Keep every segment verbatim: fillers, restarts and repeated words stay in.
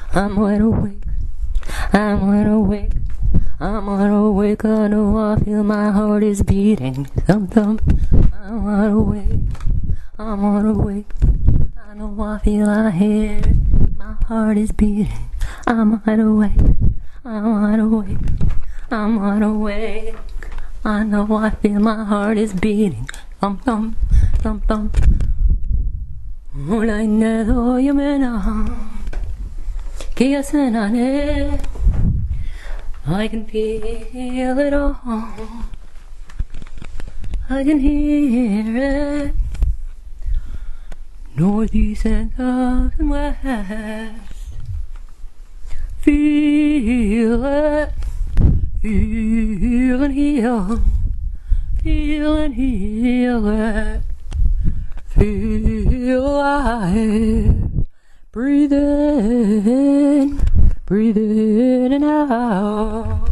I'm wide awake, I'm wide awake, I'm wide awake, I know I feel my heart is beating, thump thump. I'm wide awake, I'm wide awake, I know I feel I hear it, my heart is beating, I'm wide awake, I'm wide awake, I'm wide awake, I know I feel my heart is beating, thump thump, thump thump. 몰라 있네도 유명한 기억은 안 해. I can feel it all. I can hear it. North, east, and south and west. Feel it. Feel and heal. Feel and heal it. Feel alive. Breathe in. Breathe in and out.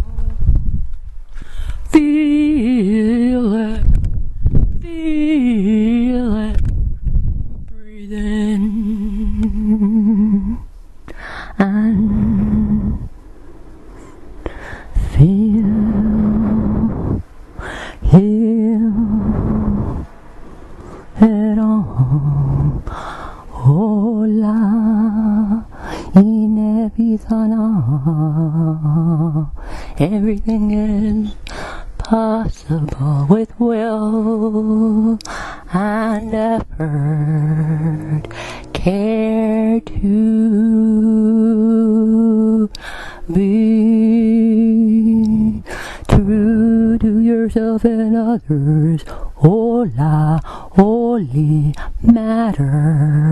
Feel it. Feel it. Breathe in and feel. Heal it all. Hola. Inevitable. Everything is possible with will and effort. Care to be true to yourself and others. Hola, holy matter.